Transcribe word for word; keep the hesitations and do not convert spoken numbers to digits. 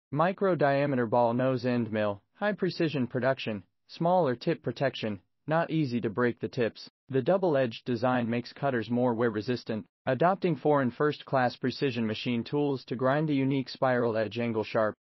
Micro-diameter ball nose end mill, high-precision production, smaller tip protection, not easy to break the tips. The double-edged design makes cutters more wear-resistant, adopting foreign first-class precision machine tools to grind a unique spiral edge angle sharp.